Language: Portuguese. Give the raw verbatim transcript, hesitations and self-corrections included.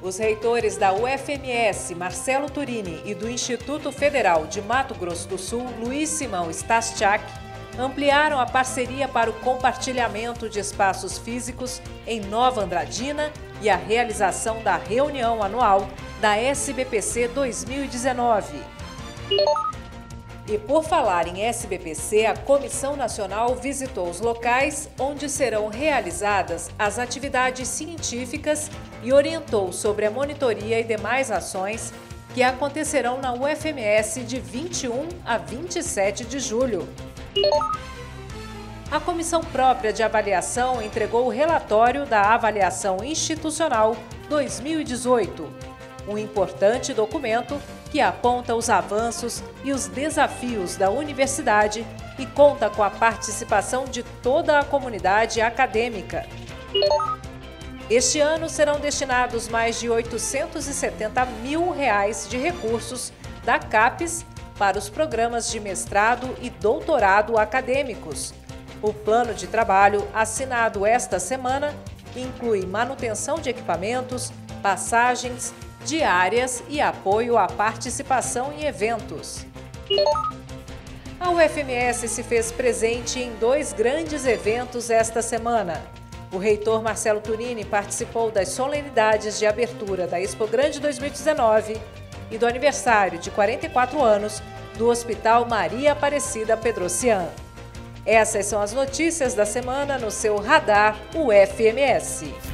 Os reitores da U F M S, Marcelo Turini, e do Instituto Federal de Mato Grosso do Sul, Luiz Simão Stasiak, ampliaram a parceria para o compartilhamento de espaços físicos em Nova Andradina e a realização da reunião anual da S B P C dois mil e dezenove. E por falar em S B P C, a Comissão Nacional visitou os locais onde serão realizadas as atividades científicas e orientou sobre a monitoria e demais ações que acontecerão na U F M S de vinte e um a vinte e sete de julho. A Comissão Própria de Avaliação entregou o relatório da Avaliação Institucional dois mil e dezoito, um importante documento que aponta os avanços e os desafios da universidade e conta com a participação de toda a comunidade acadêmica. Este ano serão destinados mais de oitocentos e setenta mil reais de recursos da CAPES para os programas de mestrado e doutorado acadêmicos. O plano de trabalho assinado esta semana inclui manutenção de equipamentos, passagens, diárias e apoio à participação em eventos. A U F M S se fez presente em dois grandes eventos esta semana. O reitor Marcelo Turini participou das solenidades de abertura da Expo Grande dois mil e dezenove e do aniversário de quarenta e quatro anos do Hospital Maria Aparecida Pedrocian. Essas são as notícias da semana no seu Radar U F M S.